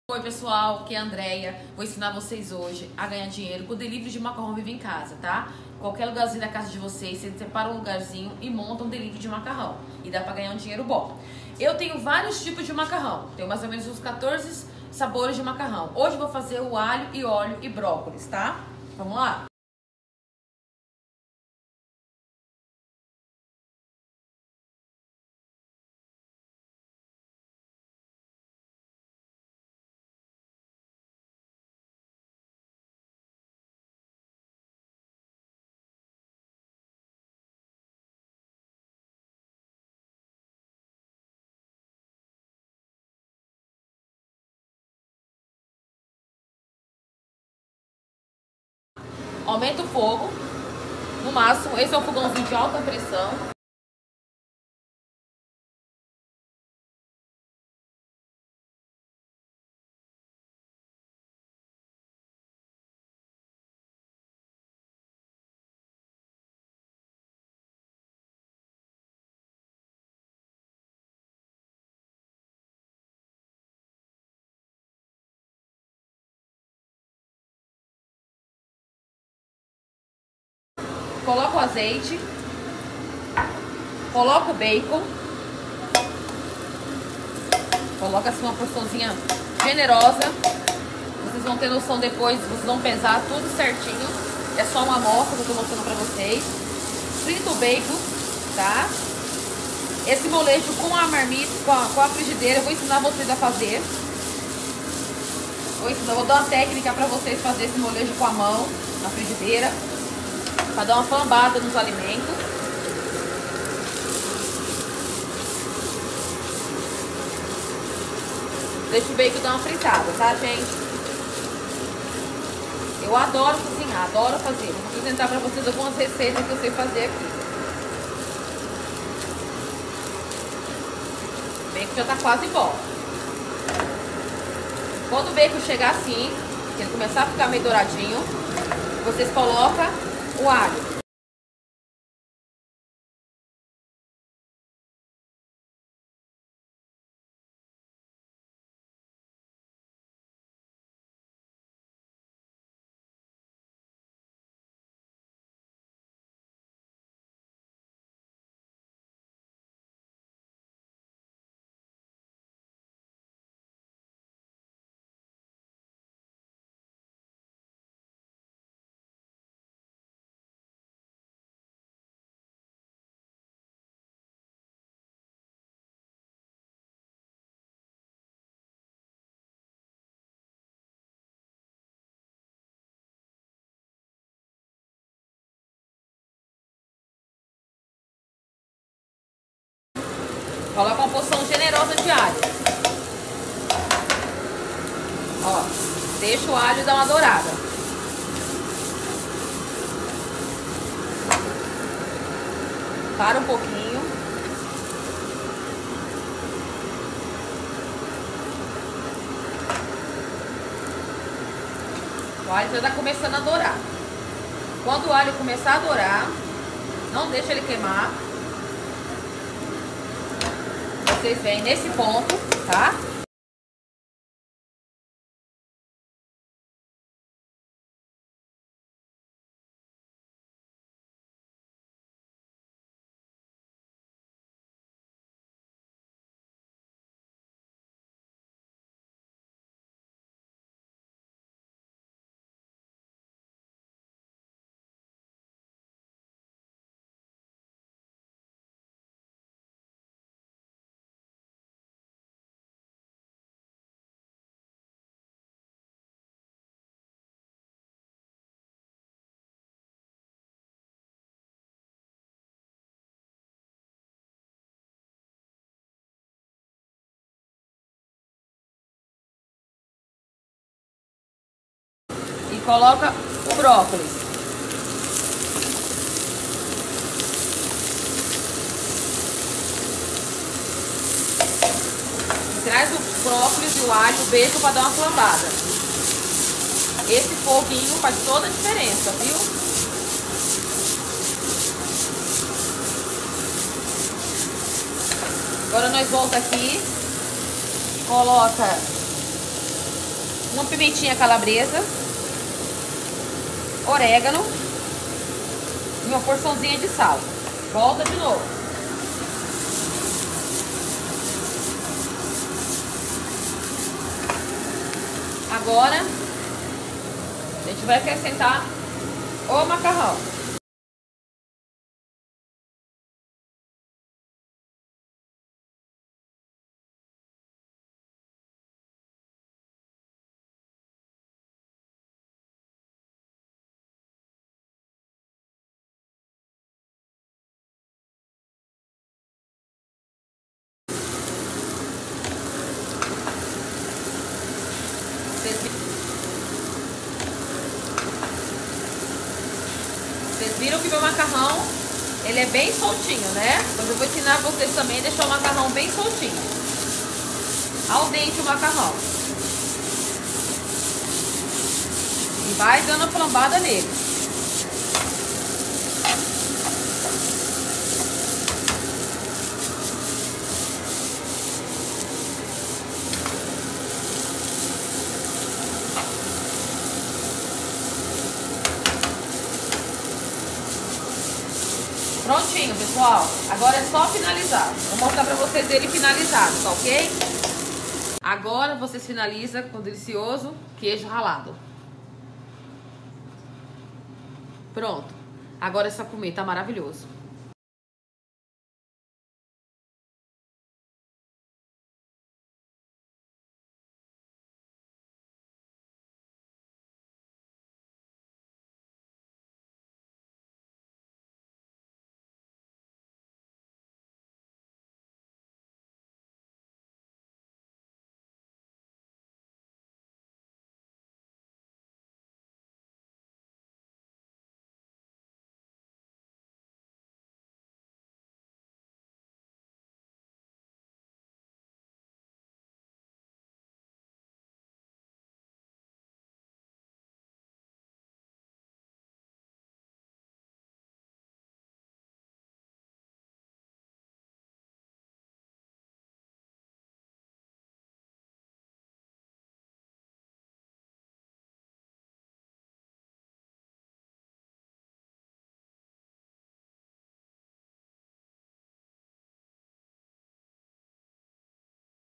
Oi pessoal, aqui é a Andrea. Vou ensinar vocês hoje a ganhar dinheiro com o delivery de macarrão vivo em casa, tá? Qualquer lugarzinho da casa de vocês, vocês separam um lugarzinho e montam um delivery de macarrão. E dá pra ganhar um dinheiro bom. Eu tenho vários tipos de macarrão. Tenho mais ou menos uns 14 sabores de macarrão. Hoje eu vou fazer o alho e óleo e brócolis, tá? Vamos lá? Aumenta o fogo, no máximo. Esse é um fogãozinho de alta pressão. Coloca o azeite, coloca o bacon, coloca assim uma porçãozinha generosa. Vocês vão ter noção depois, vocês vão pesar tudo certinho. É só uma amostra que eu tô mostrando pra vocês. Frita o bacon, tá? Esse molejo com a marmita, com a frigideira, eu vou ensinar vocês a fazer. Vou dar uma técnica pra vocês fazer esse molejo com a mão, na frigideira, pra dar uma flambada nos alimentos. Deixa o bacon dar uma fritada, tá, gente? Eu adoro cozinhar, adoro fazer. Vou apresentar pra vocês algumas receitas que eu sei fazer aqui. O bacon já tá quase bom. Quando o bacon chegar assim, que ele começar a ficar meio douradinho, vocês colocam o alho. Coloca uma porção generosa de alho. Ó, deixa o alho dar uma dourada. Para um pouquinho. O alho já tá começando a dourar. Quando o alho começar a dourar, não deixa ele queimar. Vocês vêm nesse ponto, tá? E coloca o brócolis. Traz o brócolis e o alho, o bacon para dar uma flambada. Esse foguinho faz toda a diferença, viu? Agora nós volta aqui, coloca uma pimentinha calabresa, orégano e uma porçãozinha de sal. Volta de novo. Agora, a gente vai acrescentar o macarrão. Vocês viram que meu macarrão, ele é bem soltinho, né? Mas eu vou ensinar vocês também a deixar o macarrão bem soltinho. Ao dente o macarrão. E vai dando a flambada nele. Prontinho, pessoal. Agora é só finalizar. Vou mostrar pra vocês ele finalizado, tá ok? Agora vocês finalizam com o delicioso queijo ralado. Pronto. Agora é só comer, tá maravilhoso.